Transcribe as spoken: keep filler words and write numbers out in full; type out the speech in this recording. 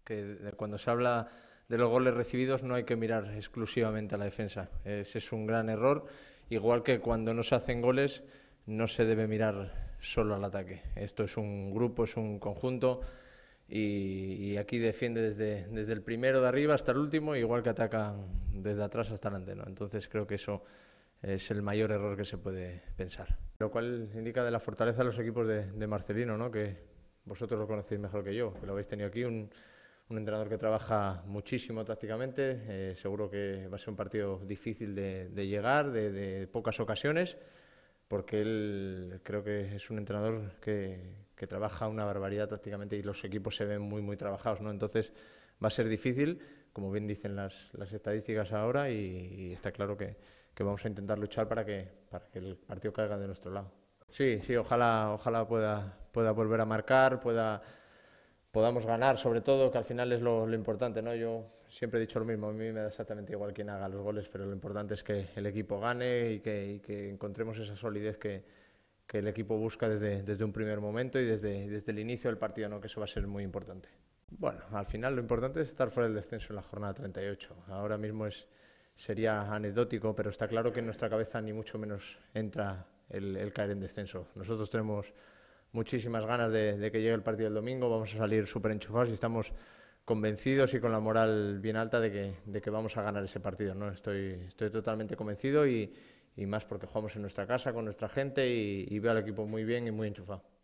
que cuando se habla de los goles recibidos no hay que mirar exclusivamente a la defensa. Ese es un gran error, igual que cuando no se hacen goles no se debe mirar solo al ataque. Esto es un grupo, es un conjunto y, y aquí defiende desde, desde el primero de arriba hasta el último, igual que atacan desde atrás hasta adelante, ¿no? Entonces creo que eso es el mayor error que se puede pensar. Lo cual indica de la fortaleza de los equipos de, de Marcelino, ¿no? Que vosotros lo conocéis mejor que yo, que lo habéis tenido aquí, un, un entrenador que trabaja muchísimo tácticamente. Eh, seguro que va a ser un partido difícil de, de llegar, de, de pocas ocasiones, porque él creo que es un entrenador que, que trabaja una barbaridad tácticamente y los equipos se ven muy, muy trabajados, ¿no? Entonces va a ser difícil, como bien dicen las, las estadísticas ahora, y, y está claro que, que vamos a intentar luchar para que, para que el partido caiga de nuestro lado. Sí, sí, ojalá, ojalá pueda, pueda volver a marcar, pueda, podamos ganar, sobre todo, que al final es lo, lo importante, ¿no? Yo siempre he dicho lo mismo, a mí me da exactamente igual quién haga los goles, pero lo importante es que el equipo gane y que, y que encontremos esa solidez que, que el equipo busca desde, desde un primer momento y desde, desde el inicio del partido, ¿no? Que eso va a ser muy importante. Bueno, al final lo importante es estar fuera del descenso en la jornada treinta y ocho. Ahora mismo es, sería anecdótico, pero está claro que en nuestra cabeza ni mucho menos entra el, el caer en descenso. Nosotros tenemos muchísimas ganas de, de que llegue el partido del domingo, vamos a salir súper enchufados y estamos convencidos y con la moral bien alta de que, de que vamos a ganar ese partido, ¿no? Estoy, estoy totalmente convencido y, y más porque jugamos en nuestra casa, con nuestra gente y, y veo al equipo muy bien y muy enchufado.